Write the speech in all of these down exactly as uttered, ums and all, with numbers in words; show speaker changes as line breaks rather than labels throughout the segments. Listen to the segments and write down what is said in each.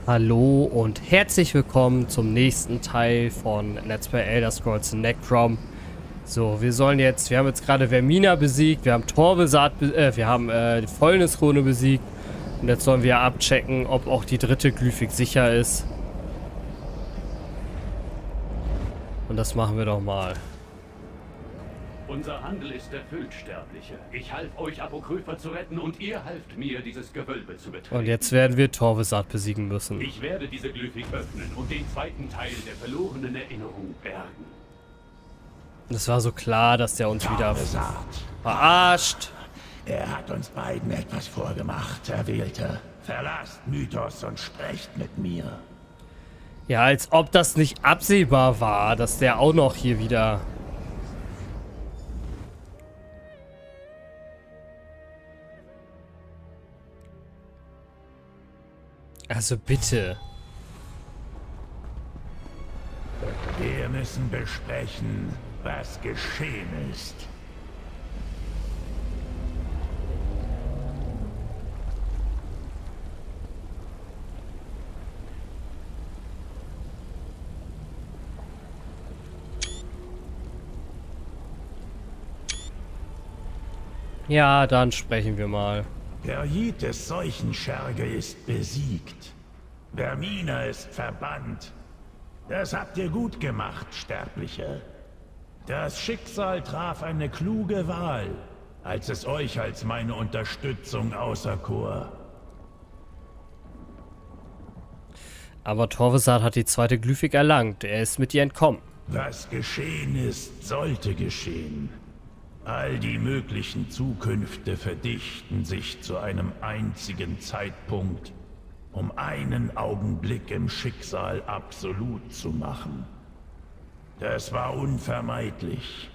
Hallo und herzlich willkommen zum nächsten Teil von Let's Play Elder Scrolls Necrom. So, wir sollen jetzt, wir haben jetzt gerade Vermina besiegt, wir haben Torvesat, äh, wir haben äh, die Fäulnisrune besiegt und jetzt sollen wir abchecken, ob auch die dritte Glyphik sicher ist. Und das machen wir doch mal.
Unser Handel ist erfüllt, Sterbliche. Ich half euch, Apokrypha zu retten und ihr halft mir, dieses Gewölbe zu betreten.
Und jetzt werden wir Torvesat besiegen müssen.
Ich werde diese Glyphik öffnen und den zweiten Teil der verlorenen Erinnerung bergen.
Es war so klar, dass der uns wieder
Torvesat.
verarscht.
Er hat uns beiden etwas vorgemacht, Erwählte. Verlasst Mythos und sprecht mit mir.
Ja, als ob das nicht absehbar war, dass der auch noch hier wieder... Also bitte.
Wir müssen besprechen, was geschehen ist.
Ja, dann sprechen wir mal.
Perjites Seuchenscherge ist besiegt. Vermina ist verbannt. Das habt ihr gut gemacht, Sterbliche. Das Schicksal traf eine kluge Wahl, als es euch als meine Unterstützung auserkor.
Aber Torvesat hat die zweite Glyphik erlangt. Er ist mit ihr entkommen.
Was geschehen ist, sollte geschehen. All die möglichen Zukünfte verdichten sich zu einem einzigen Zeitpunkt, um einen Augenblick im Schicksal absolut zu machen. Das war unvermeidlich.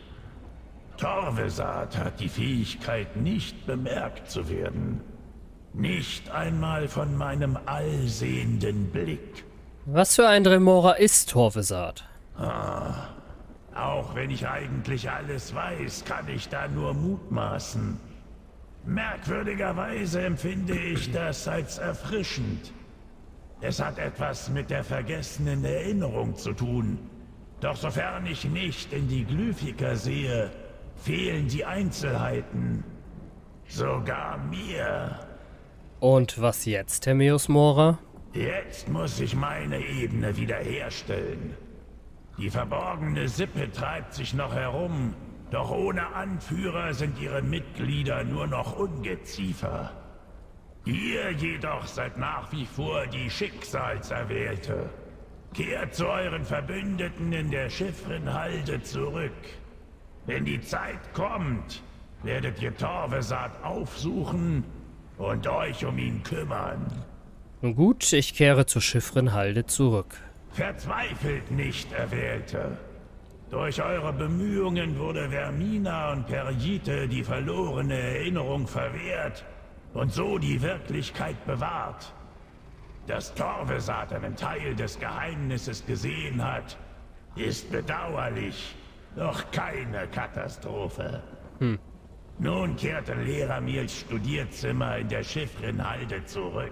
Torvesat hat die Fähigkeit, nicht bemerkt zu werden. Nicht einmal von meinem allsehenden Blick.
Was für ein Dremora ist Torvesat?
Ah, auch wenn ich eigentlich alles weiß, kann ich da nur mutmaßen. Merkwürdigerweise empfinde ich das als erfrischend. Es hat etwas mit der vergessenen Erinnerung zu tun. Doch sofern ich nicht in die Glyphiker sehe, fehlen die Einzelheiten. Sogar mir.
Und was jetzt, Hermeus Mora?
Jetzt muss ich meine Ebene wiederherstellen. Die verborgene Sippe treibt sich noch herum, doch ohne Anführer sind ihre Mitglieder nur noch Ungeziefer. Ihr jedoch seid nach wie vor die Schicksalserwählte. Kehrt zu euren Verbündeten in der Chiffrenhalde zurück. Wenn die Zeit kommt, werdet ihr Torvesat aufsuchen und euch um ihn kümmern.
Nun gut, ich kehre zur Chiffrenhalde zurück.
Verzweifelt nicht, Erwählte. Durch eure Bemühungen wurde Vermina und Perjite die verlorene Erinnerung verwehrt und so die Wirklichkeit bewahrt. Dass Torvesat einen Teil des Geheimnisses gesehen hat, ist bedauerlich, doch keine Katastrophe.
Hm.
Nun kehrte Leramils Studierzimmer in der Chiffrenhalde zurück.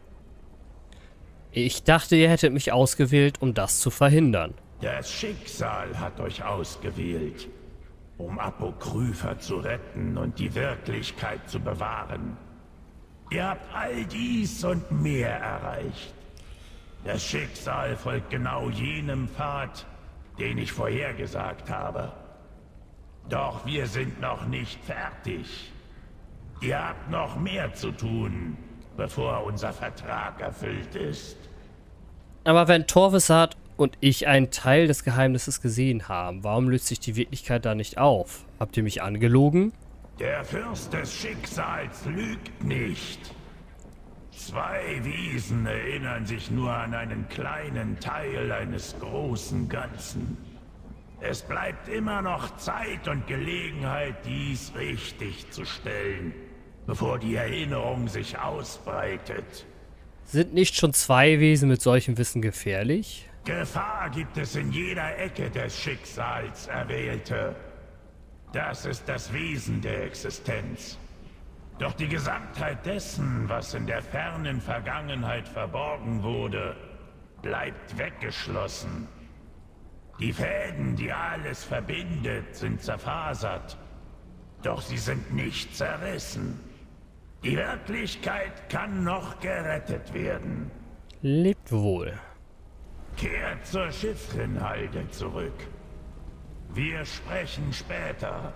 Ich dachte, ihr hättet mich ausgewählt, um das zu verhindern.
Das Schicksal hat euch ausgewählt, um Apokrypha zu retten und die Wirklichkeit zu bewahren. Ihr habt all dies und mehr erreicht. Das Schicksal folgt genau jenem Pfad, den ich vorhergesagt habe. Doch wir sind noch nicht fertig. Ihr habt noch mehr zu tun, bevor unser Vertrag erfüllt ist.
Aber wenn Torvesat und ich einen Teil des Geheimnisses gesehen haben, warum löst sich die Wirklichkeit da nicht auf? Habt ihr mich angelogen?
Der Fürst des Schicksals lügt nicht. Zwei Wesen erinnern sich nur an einen kleinen Teil eines großen Ganzen. Es bleibt immer noch Zeit und Gelegenheit, dies richtig zu stellen, bevor die Erinnerung sich ausbreitet.
Sind nicht schon zwei Wesen mit solchem Wissen gefährlich?
Gefahr gibt es in jeder Ecke des Schicksals, Erwählte. Das ist das Wesen der Existenz. Doch die Gesamtheit dessen, was in der fernen Vergangenheit verborgen wurde, bleibt weggeschlossen. Die Fäden, die alles verbindet, sind zerfasert. Doch sie sind nicht zerrissen. Die Wirklichkeit kann noch gerettet werden.
Lebt wohl.
Kehrt zur Chiffrenhalde zurück. Wir sprechen später.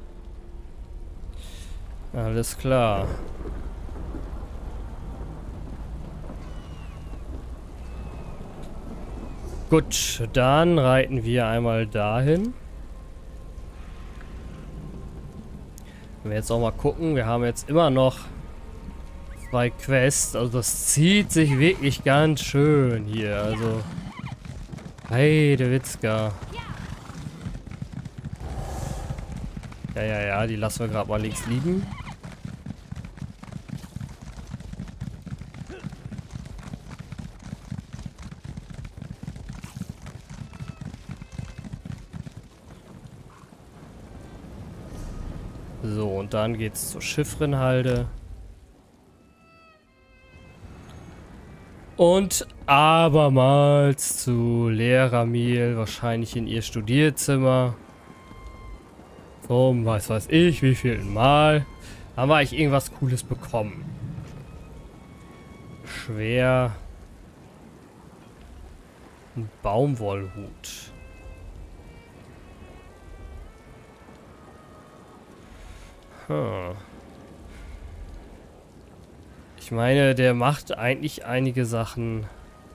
Alles klar. Gut, dann reiten wir einmal dahin. Wenn wir jetzt auch mal gucken, wir haben jetzt immer noch zwei Quests. Also das zieht sich wirklich ganz schön hier. Also, Heidewitzka. Ja, ja, ja, die lassen wir gerade mal links liegen. So, und dann geht's zur Chiffrenhalde. Und abermals zu Leramil, wahrscheinlich in ihr Studierzimmer. Zum, weiß weiß ich, wie viel Mal. Haben wir eigentlich irgendwas Cooles bekommen? Schwer. Ein Baumwollhut. Hm. Ich meine, der macht eigentlich einige Sachen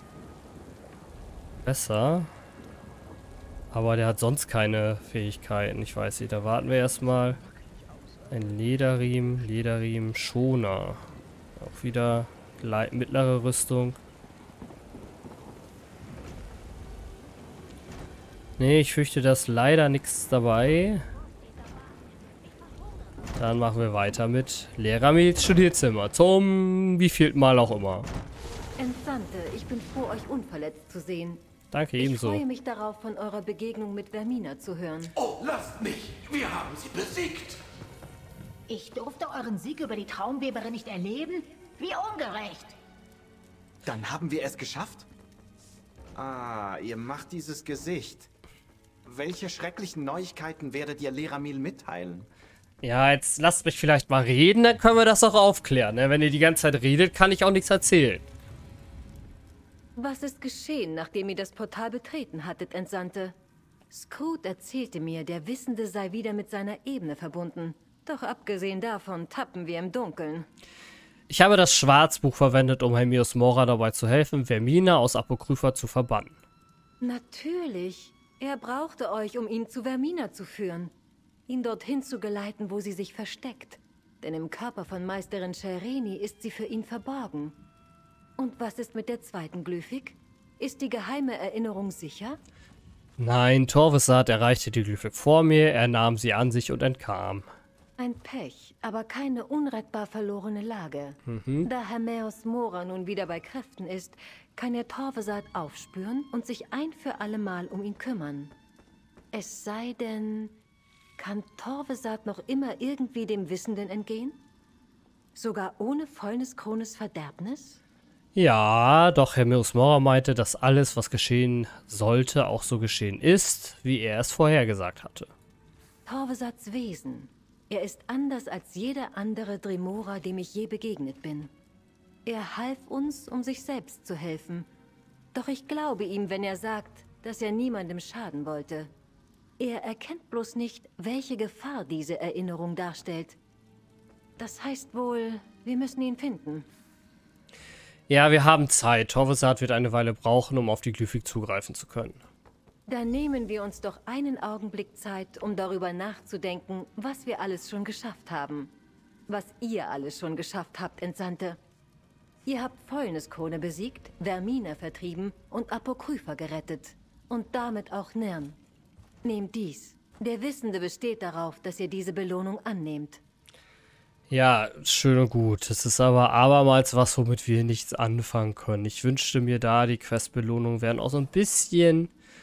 besser. Aber der hat sonst keine Fähigkeiten. Ich weiß nicht, da warten wir erstmal. Ein Lederriemen, Lederriemen, Schoner. Auch wieder mittlere Rüstung. Nee, ich fürchte, da ist leider nichts dabei. Dann machen wir weiter mit Leramils Studierzimmer. Zum wievielten Mal auch immer.
Entsandte, ich bin froh, euch unverletzt zu sehen.
Danke,
ich
ebenso.
Ich freue mich darauf, von eurer Begegnung mit Vermina zu hören.
Oh, lasst mich! Wir haben sie besiegt!
Ich durfte euren Sieg über die Traumweberin nicht erleben? Wie ungerecht!
Dann haben wir es geschafft? Ah, ihr macht dieses Gesicht. Welche schrecklichen Neuigkeiten werdet ihr Leramil mitteilen?
Ja, jetzt lasst mich vielleicht mal reden, dann können wir das auch aufklären. Ne? Wenn ihr die ganze Zeit redet, kann ich auch nichts erzählen.
Was ist geschehen, nachdem ihr das Portal betreten hattet, Entsandte? Skrewd erzählte mir, der Wissende sei wieder mit seiner Ebene verbunden. Doch abgesehen davon tappen wir im Dunkeln.
Ich habe das Schwarzbuch verwendet, um Hermios Mora dabei zu helfen, Vermina aus Apokrypha zu verbannen.
Natürlich. Er brauchte euch, um ihn zu Vermina zu führen. Ihn dorthin zu geleiten, wo sie sich versteckt. Denn im Körper von Meisterin Shereni ist sie für ihn verborgen. Und was ist mit der zweiten Glyphik? Ist die geheime Erinnerung sicher?
Nein, Torvesat erreichte die Glyphik vor mir, er nahm sie an sich und entkam.
Ein Pech, aber keine unrettbar verlorene Lage. Mhm. Da Hermeos Mora nun wieder bei Kräften ist, kann er Torvesat aufspüren und sich ein für alle Mal um ihn kümmern. Es sei denn, kann Torvesat noch immer irgendwie dem Wissenden entgehen? Sogar ohne Fäulnis Krones Verderbnis?
Ja, doch Hermeos Mora meinte, dass alles, was geschehen sollte, auch so geschehen ist, wie er es vorhergesagt hatte.
Torvesats Wesen. Er ist anders als jeder andere Dremora, dem ich je begegnet bin. Er half uns, um sich selbst zu helfen. Doch ich glaube ihm, wenn er sagt, dass er niemandem schaden wollte. Er erkennt bloß nicht, welche Gefahr diese Erinnerung darstellt. Das heißt wohl, wir müssen ihn finden.
Ja, wir haben Zeit. Torvesat wird eine Weile brauchen, um auf die Glyphik zugreifen zu können.
Dann nehmen wir uns doch einen Augenblick Zeit, um darüber nachzudenken, was wir alles schon geschafft haben. Was ihr alles schon geschafft habt, Entsandte. Ihr habt Fäulniskrone besiegt, Vermina vertrieben und Apokrypha gerettet. Und damit auch Nirn. Nehmt dies. Der Wissende besteht darauf, dass ihr diese Belohnung annehmt.
Ja, schön und gut. Es ist aber abermals was, womit wir nichts anfangen können. Ich wünschte mir da, die Questbelohnungen wären auch so ein bisschen...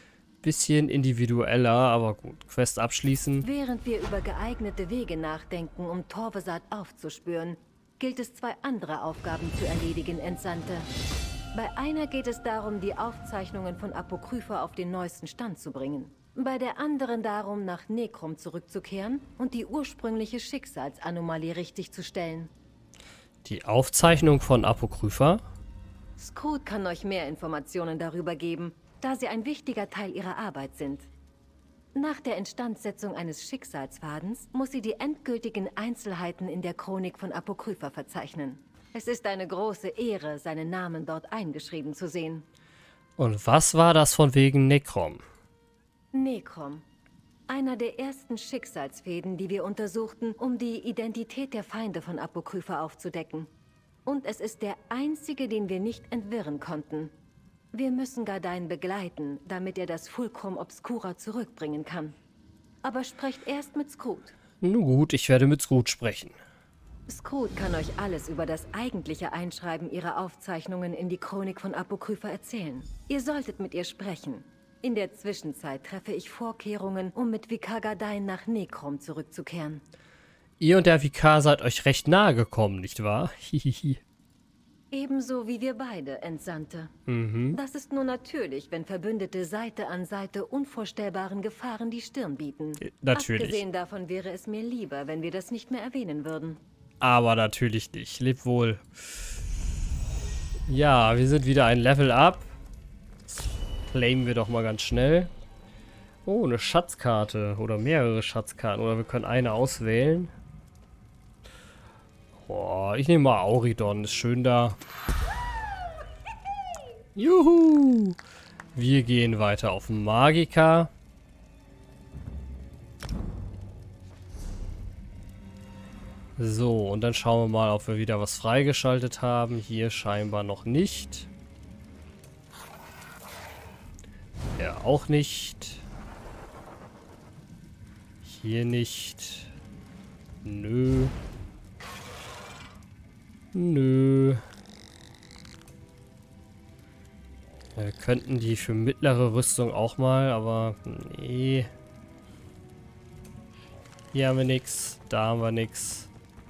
bisschen individueller, aber gut. Quest abschließen.
Während wir über geeignete Wege nachdenken, um Torvesat aufzuspüren, gilt es zwei andere Aufgaben zu erledigen, Entsandte. Bei einer geht es darum, die Aufzeichnungen von Apokrypha auf den neuesten Stand zu bringen. Bei der anderen darum, nach Necrom zurückzukehren und die ursprüngliche Schicksalsanomalie richtigzustellen.
Die Aufzeichnung von Apokrypha?
Skrut kann euch mehr Informationen darüber geben, da sie ein wichtiger Teil ihrer Arbeit sind. Nach der Instandsetzung eines Schicksalsfadens muss sie die endgültigen Einzelheiten in der Chronik von Apokrypha verzeichnen. Es ist eine große Ehre, seinen Namen dort eingeschrieben zu sehen.
Und was war das von wegen Necrom?
Necrom. Einer der ersten Schicksalsfäden, die wir untersuchten, um die Identität der Feinde von Apokrypha aufzudecken. Und es ist der einzige, den wir nicht entwirren konnten. Wir müssen Gardein begleiten, damit er das Fulcrum Obscura zurückbringen kann. Aber sprecht erst mit Skrut.
Nun gut, ich werde mit Skrut sprechen.
Skrut kann euch alles über das eigentliche Einschreiben ihrer Aufzeichnungen in die Chronik von Apokrypha erzählen. Ihr solltet mit ihr sprechen. In der Zwischenzeit treffe ich Vorkehrungen, um mit Vikar Gardein nach Necrom zurückzukehren.
Ihr und der Vikar seid euch recht nahe gekommen, nicht wahr? Hihihi.
Ebenso wie wir beide, Entsandte.
Mhm.
Das ist nur natürlich, wenn Verbündete Seite an Seite unvorstellbaren Gefahren die Stirn bieten.
Natürlich.
Abgesehen davon wäre es mir lieber, wenn wir das nicht mehr erwähnen würden.
Aber natürlich nicht. Leb wohl. Ja, wir sind wieder ein Level up. Das claimen wir doch mal ganz schnell. Oh, eine Schatzkarte. Oder mehrere Schatzkarten. Oder wir können eine auswählen. Boah, ich nehme mal Auridon. Ist schön da. Juhu. Wir gehen weiter auf Magika. So, und dann schauen wir mal, ob wir wieder was freigeschaltet haben. Hier scheinbar noch nicht. Ja, auch nicht. Hier nicht. Nö. Nö. Wir könnten die für mittlere Rüstung auch mal, aber nee. Hier haben wir nichts, da haben wir nichts.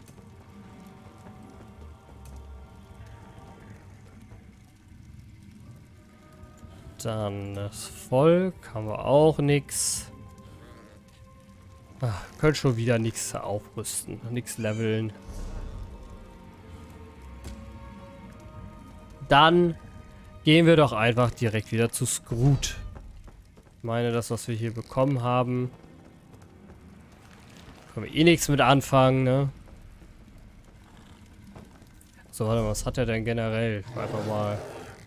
Dann das Volk haben wir auch nichts. Ah, können schon wieder nichts aufrüsten, nichts leveln. Dann gehen wir doch einfach direkt wieder zu Skrut. Ich meine, das, was wir hier bekommen haben, können wir eh nichts mit anfangen, ne? So, warte mal, was hat er denn generell? Einfach mal.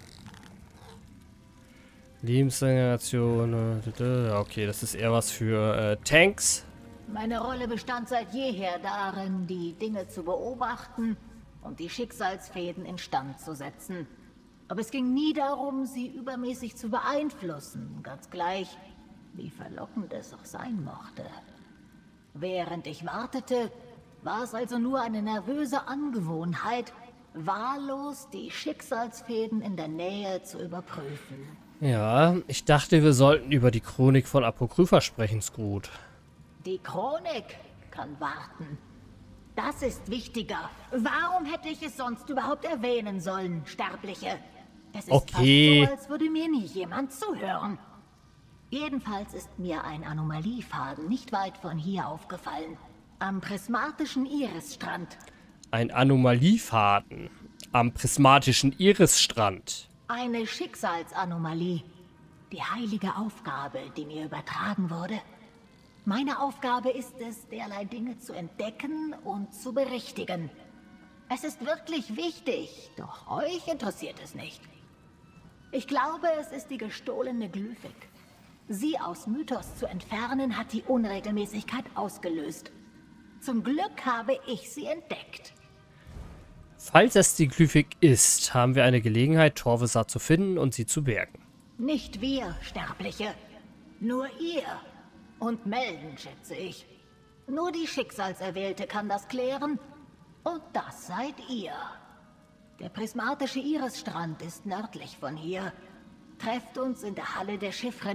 Lebensgeneration. Okay, das ist eher was für äh, Tanks.
Meine Rolle bestand seit jeher darin, die Dinge zu beobachten und die Schicksalsfäden instand zu setzen. Aber es ging nie darum, sie übermäßig zu beeinflussen, ganz gleich, wie verlockend es auch sein mochte. Während ich wartete, war es also nur eine nervöse Angewohnheit, wahllos die Schicksalsfäden in der Nähe zu überprüfen.
Ja, ich dachte, wir sollten über die Chronik von Apokrypha sprechen, Skrut.
Die Chronik kann warten. Das ist wichtiger. Warum hätte ich es sonst überhaupt erwähnen sollen, Sterbliche? Es ist
okay.
fast so, als würde mir nie jemand zuhören. Jedenfalls ist mir ein Anomaliefaden nicht weit von hier aufgefallen. Am prismatischen Irisstrand.
Ein Anomaliefaden am prismatischen Irisstrand.
Eine Schicksalsanomalie. Die heilige Aufgabe, die mir übertragen wurde. Meine Aufgabe ist es, derlei Dinge zu entdecken und zu berichtigen. Es ist wirklich wichtig, doch euch interessiert es nicht. Ich glaube, es ist die gestohlene Glyphik. Sie aus Mythos zu entfernen, hat die Unregelmäßigkeit ausgelöst. Zum Glück habe ich sie entdeckt.
Falls es die Glyphik ist, haben wir eine Gelegenheit, Torvesat zu finden und sie zu bergen.
Nicht wir, Sterbliche. Nur ihr. Und melden, schätze ich. Nur die Schicksalserwählte kann das klären. Und das seid ihr. Der prismatische Irisstrand ist nördlich von hier. Trefft uns in der Halle der Chiffren.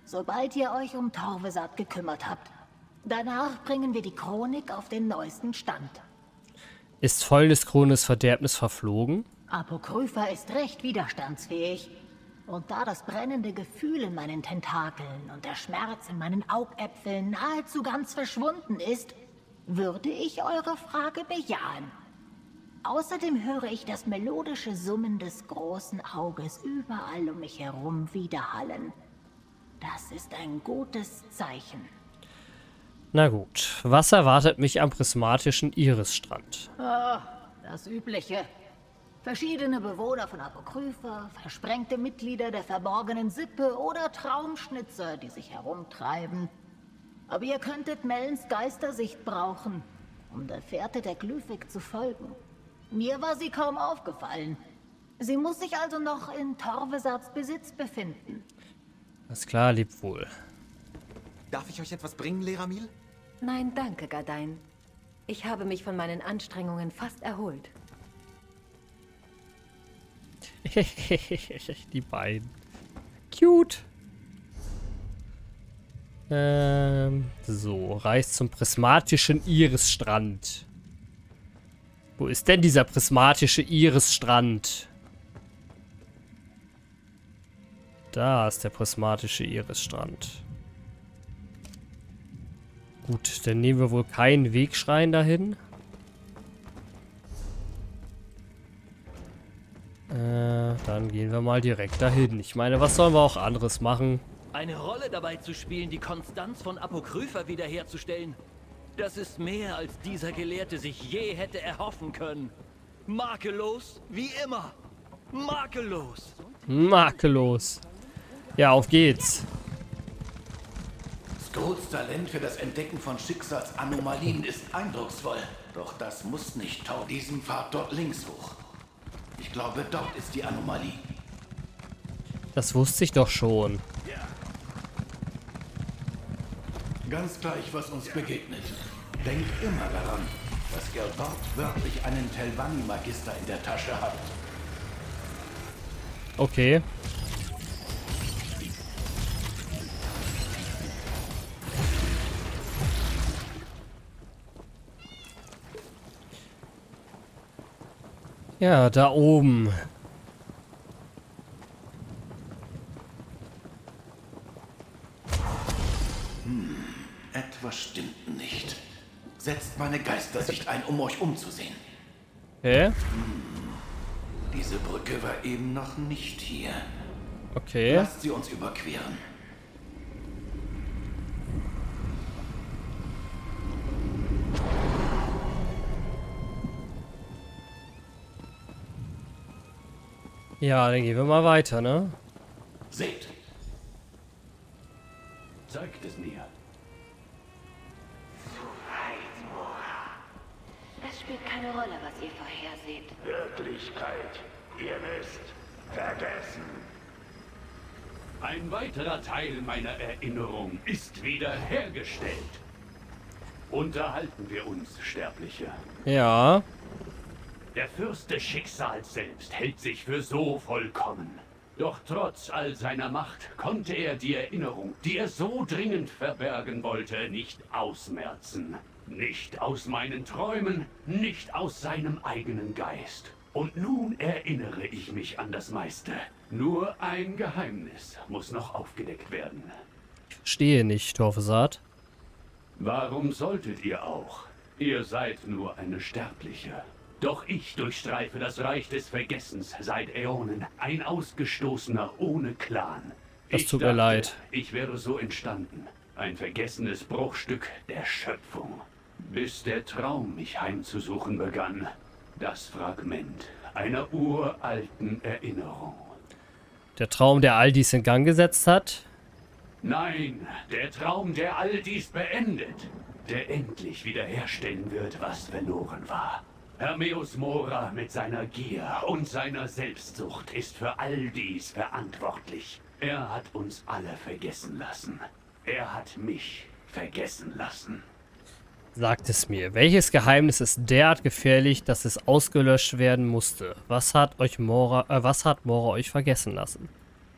sobald ihr euch um Torvesat gekümmert habt. Danach bringen wir die Chronik auf den neuesten Stand.
Ist Fäulnis Krones Verderbnis verflogen?
Apokrypha ist recht widerstandsfähig. Und da das brennende Gefühl in meinen Tentakeln und der Schmerz in meinen Augäpfeln nahezu ganz verschwunden ist, würde ich eure Frage bejahen. Außerdem höre ich das melodische Summen des großen Auges überall um mich herum widerhallen. Das ist ein gutes Zeichen.
Na gut, was erwartet mich am prismatischen Irisstrand?
Ah, das Übliche. Verschiedene Bewohner von Apokrypha, versprengte Mitglieder der verborgenen Sippe oder Traumschnitzer, die sich herumtreiben. Aber ihr könntet Mellens Geistersicht brauchen, um der Fährte der Glyphik zu folgen. Mir war sie kaum aufgefallen. Sie muss sich also noch in Torvesats Besitz befinden.
Alles klar, lieb wohl.
Darf ich euch etwas bringen, Leramil?
Nein, danke, Gardein. Ich habe mich von meinen Anstrengungen fast erholt.
Die beiden. Cute. Ähm, so, reist zum prismatischen Irisstrand. Wo ist denn dieser prismatische Irisstrand? Da ist der prismatische Irisstrand. Gut, dann nehmen wir wohl keinen Wegschrein dahin. Äh, dann gehen wir mal direkt dahin. Ich meine, was sollen wir auch anderes machen?
Eine Rolle dabei zu spielen, die Konstanz von Apokrypha wiederherzustellen. Das ist mehr, als dieser Gelehrte sich je hätte erhoffen können. Makellos, wie immer. Makellos.
Makellos. Ja, auf geht's.
Scroots Talent für das Entdecken von Schicksalsanomalien ist eindrucksvoll. Doch das muss nicht taugen. Diesen Pfad dort links hoch. Ich glaube, dort ist die Anomalie.
Das wusste ich doch schon.
Ja. Ganz gleich, was uns begegnet. Denkt immer daran, dass ihr dort wirklich einen Telvanni-Magister in der Tasche habt.
Okay. Ja, da oben.
Hm, etwas stimmt nicht. Setzt meine Geistersicht ein, um euch umzusehen.
Hä?
Hm, diese Brücke war eben noch nicht hier.
Okay.
Lasst sie uns überqueren.
Ja, dann gehen wir mal weiter, ne?
Seht.
Zeigt es mir.
Es spielt keine Rolle, was ihr vorherseht.
Wirklichkeit. Ihr müsst vergessen.
Ein weiterer Teil meiner Erinnerung ist wiederhergestellt. Unterhalten wir uns, Sterbliche.
Ja.
Der Fürst des Schicksals selbst hält sich für so vollkommen. Doch trotz all seiner Macht konnte er die Erinnerung, die er so dringend verbergen wollte, nicht ausmerzen. Nicht aus meinen Träumen, nicht aus seinem eigenen Geist. Und nun erinnere ich mich an das meiste. Nur ein Geheimnis muss noch aufgedeckt werden.
Ich verstehe nicht, Torvesat.
Warum solltet ihr auch? Ihr seid nur eine Sterbliche. Doch ich durchstreife das Reich des Vergessens seit Äonen. Ein Ausgestoßener ohne Clan.
Das
Ich
tut mir
dachte,
leid.
Ich wäre so entstanden. Ein vergessenes Bruchstück der Schöpfung. Bis der Traum mich heimzusuchen begann. Das Fragment einer uralten Erinnerung.
Der Traum, der all dies in Gang gesetzt hat?
Nein, der Traum, der all dies beendet. Der endlich wiederherstellen wird, was verloren war. Hermeus Mora mit seiner Gier und seiner Selbstsucht ist für all dies verantwortlich. Er hat uns alle vergessen lassen. Er hat mich vergessen lassen.
Sagt es mir, welches Geheimnis ist derart gefährlich, dass es ausgelöscht werden musste? Was hat euch Mora, äh, was hat Mora euch vergessen lassen?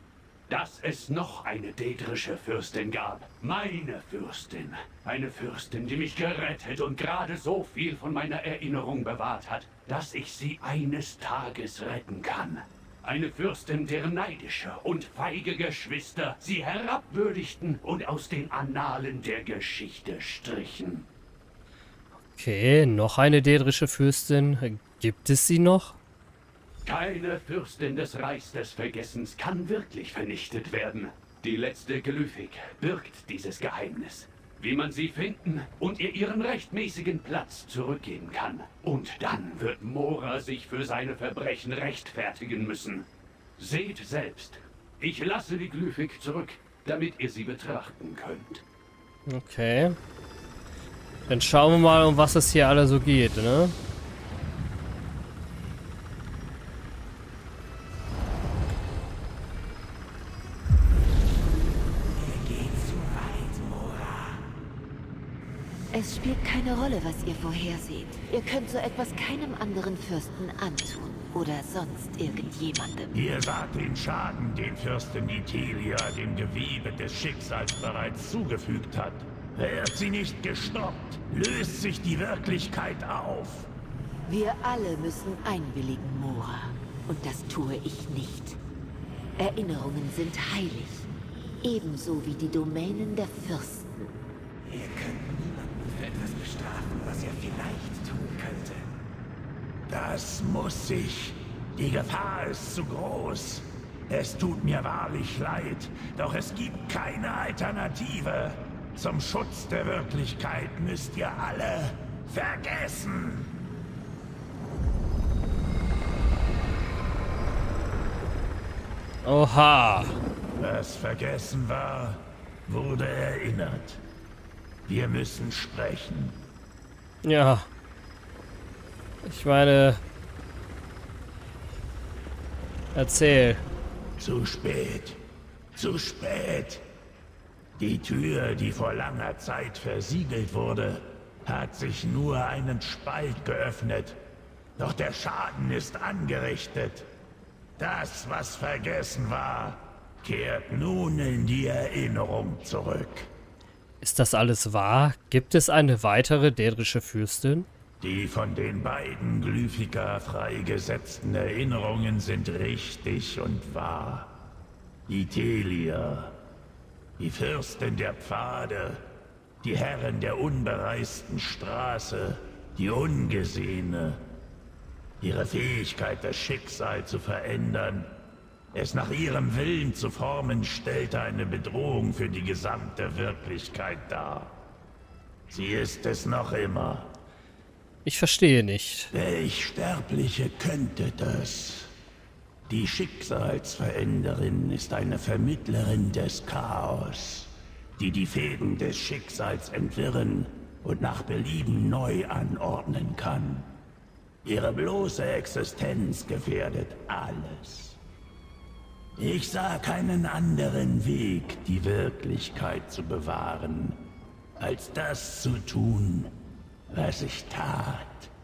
dass es noch eine daedrische Fürstin gab. Meine Fürstin. Eine Fürstin, die mich gerettet und gerade so viel von meiner Erinnerung bewahrt hat, dass ich sie eines Tages retten kann. Eine Fürstin, deren neidische und feige Geschwister sie herabwürdigten und aus den Annalen der Geschichte strichen.
Okay, noch eine daedrische Fürstin. Gibt es sie noch?
Keine Fürstin des Reichs des Vergessens kann wirklich vernichtet werden. Die letzte Glyphik birgt dieses Geheimnis. Wie man sie finden und ihr ihren rechtmäßigen Platz zurückgeben kann. Und dann wird Mora sich für seine Verbrechen rechtfertigen müssen. Seht selbst. Ich lasse die Glyphik zurück, damit ihr sie betrachten könnt.
Okay. Dann schauen wir mal, um was es hier alle so geht, ne?
Es spielt keine Rolle, was ihr vorherseht. Ihr könnt so etwas keinem anderen Fürsten antun. Oder sonst irgendjemandem.
Ihr saht den Schaden, den Fürstin Itelia dem Gewebe des Schicksals bereits zugefügt hat. Wird sie nicht gestoppt, löst sich die Wirklichkeit auf.
Wir alle müssen einwilligen, Mora. Und das tue ich nicht. Erinnerungen sind heilig. Ebenso wie die Domänen der Fürsten.
Ihr könnt niemanden für etwas bestrafen, was er vielleicht tun könnte. Das muss ich. Die Gefahr ist zu groß. Es tut mir wahrlich leid, doch es gibt keine Alternative. Zum Schutz der Wirklichkeit müsst ihr alle vergessen.
Oha.
Was vergessen war, wurde erinnert. Wir müssen sprechen.
Ja. Ich meine... Erzähl.
Zu spät. Zu spät. Die Tür, die vor langer Zeit versiegelt wurde, hat sich nur einen Spalt geöffnet. Doch der Schaden ist angerichtet. Das, was vergessen war, kehrt nun in die Erinnerung zurück.
Ist das alles wahr? Gibt es eine weitere daedrische Fürstin?
Die von den beiden Glyphika freigesetzten Erinnerungen sind richtig und wahr. Itelia, die Fürstin der Pfade, die Herrin der unbereisten Straße, die Ungesehene. Ihre Fähigkeit, das Schicksal zu verändern, es nach ihrem Willen zu formen, stellte eine Bedrohung für die gesamte Wirklichkeit dar. Sie ist es noch immer.
Ich verstehe nicht.
Welch Sterbliche könnte das? Die Schicksalsveränderin ist eine Vermittlerin des Chaos, die die Fäden des Schicksals entwirren und nach Belieben neu anordnen kann. Ihre bloße Existenz gefährdet alles. Ich sah keinen anderen Weg, die Wirklichkeit zu bewahren, als das zu tun, was ich tat.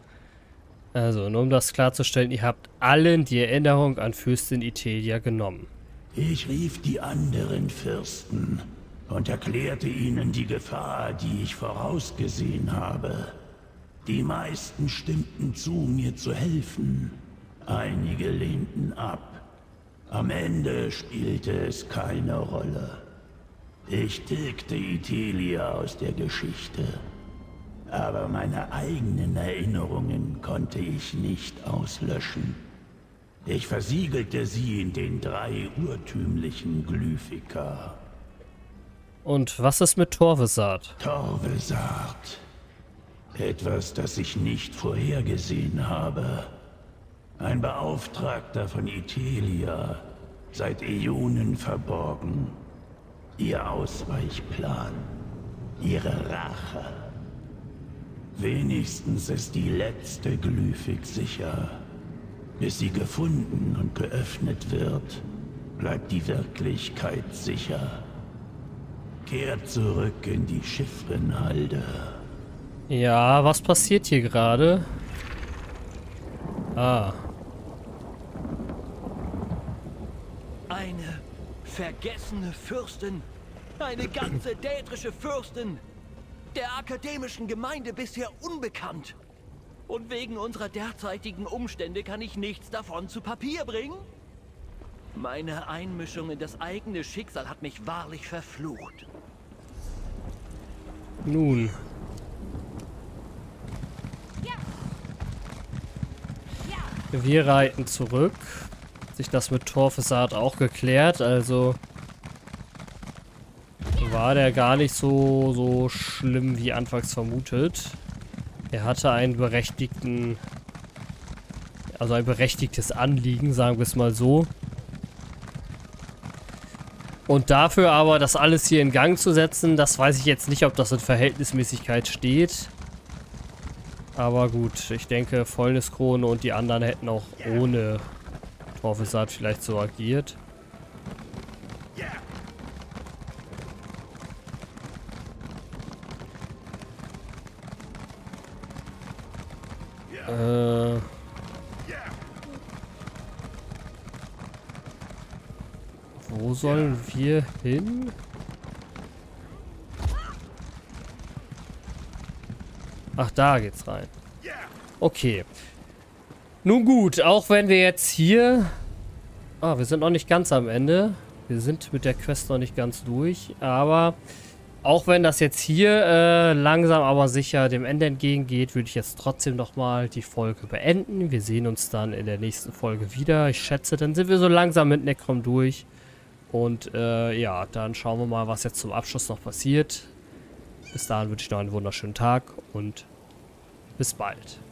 Also, nur um das klarzustellen, ihr habt allen die Erinnerung an Fürstin Itelia genommen.
Ich rief die anderen Fürsten und erklärte ihnen die Gefahr, die ich vorausgesehen habe. Die meisten stimmten zu, mir zu helfen. Einige lehnten ab. Am Ende spielte es keine Rolle. Ich tilgte Itelia aus der Geschichte. Aber meine eigenen Erinnerungen konnte ich nicht auslöschen. Ich versiegelte sie in den drei urtümlichen Glyphika.
Und was ist mit Torvesard?
Torvesard. Etwas, das ich nicht vorhergesehen habe. Ein Beauftragter von Itelia, seit Äonen verborgen. Ihr Ausweichplan, ihre Rache. Wenigstens ist die letzte Glyphik sicher. Bis sie gefunden und geöffnet wird, bleibt die Wirklichkeit sicher. Kehrt zurück in die Chiffrenhalde.
Ja, was passiert hier gerade? Ah.
Eine Vergessene Fürstin. Eine ganze dädrische Fürstin. Der akademischen Gemeinde bisher unbekannt. Und wegen unserer derzeitigen Umstände kann ich nichts davon zu Papier bringen? Meine Einmischung in das eigene Schicksal hat mich wahrlich verflucht.
Nun. Wir reiten zurück. Sich das mit Torvesat auch geklärt, also war der gar nicht so, so schlimm wie anfangs vermutet. Er hatte einen berechtigten, also ein berechtigtes Anliegen, sagen wir es mal so. Und dafür aber, das alles hier in Gang zu setzen, das weiß ich jetzt nicht, ob das in Verhältnismäßigkeit steht. Aber gut, ich denke, Fäulniskrone und die anderen hätten auch ohne Torvesat vielleicht so agiert. Äh... Wo sollen wir hin? Ach, da geht's rein. Okay. Nun gut, auch wenn wir jetzt hier... Ah, wir sind noch nicht ganz am Ende. Wir sind mit der Quest noch nicht ganz durch. Aber auch wenn das jetzt hier äh, langsam aber sicher dem Ende entgegengeht, würde ich jetzt trotzdem nochmal die Folge beenden. Wir sehen uns dann in der nächsten Folge wieder. Ich schätze, dann sind wir so langsam mit Necrom durch. Und äh, ja, dann schauen wir mal, was jetzt zum Abschluss noch passiert. Bis dahin wünsche ich noch einen wunderschönen Tag und bis bald.